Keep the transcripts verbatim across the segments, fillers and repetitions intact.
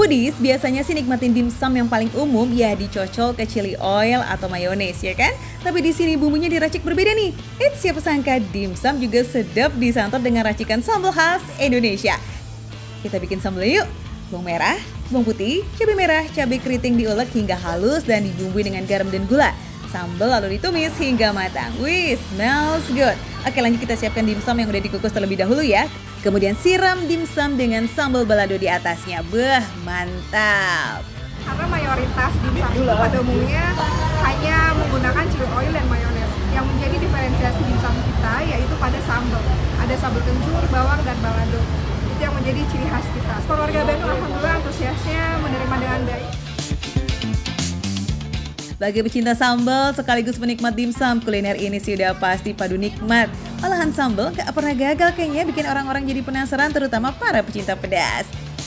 Foodies biasanya sih nikmatin dimsum yang paling umum ya dicocol ke chili oil atau mayones ya kan? Tapi di sini bumbunya diracik berbeda nih. Eits, siapa sangka dimsum juga sedap disantap dengan racikan sambal khas Indonesia. Kita bikin sambal yuk. Bawang merah, bawang putih, cabai merah, cabai keriting diulek hingga halus dan dibumbui dengan garam dan gula. Sambal lalu ditumis hingga matang. Wih, smells good. Oke, lanjut kita siapkan dimsum yang udah dikukus terlebih dahulu ya. Kemudian siram dimsum dengan sambal balado di atasnya. Beuh, mantap. Karena mayoritas dimsum itu pada umumnya hanya menggunakan chili oil dan mayones. Yang menjadi diferensiasi dimsum kita yaitu pada sambal. Ada sambal kencur, bawang, dan balado. Itu yang menjadi ciri khas kita. Keluarga Bandung alhamdulillah antusiasnya menerima dengan baik. Bagi pecinta sambal sekaligus penikmat dimsum, kuliner ini sudah pasti padu nikmat. Olahan sambal gak pernah gagal kayaknya bikin orang-orang jadi penasaran, terutama para pecinta pedas.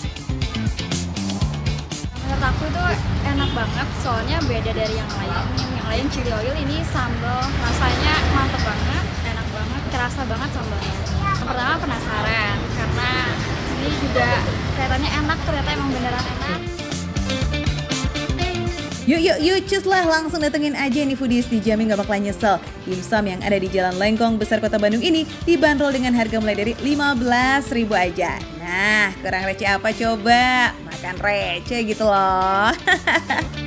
Menurut aku itu enak banget, soalnya beda dari yang lain. Yang lain chili oil, ini sambal rasanya mantep banget, enak banget, kerasa banget sambalnya. Yang pertama penasaran, karena ini juga kelihatannya enak, ternyata emang beneran enak. Yuk yuk yuk cus lah, langsung datengin aja nih Foodies, dijamin gak bakalan nyesel. Dimsum yang ada di Jalan Lengkong Besar Kota Bandung ini dibanderol dengan harga mulai dari lima belas ribu aja. Nah, kurang receh apa coba? Makan receh gitu loh.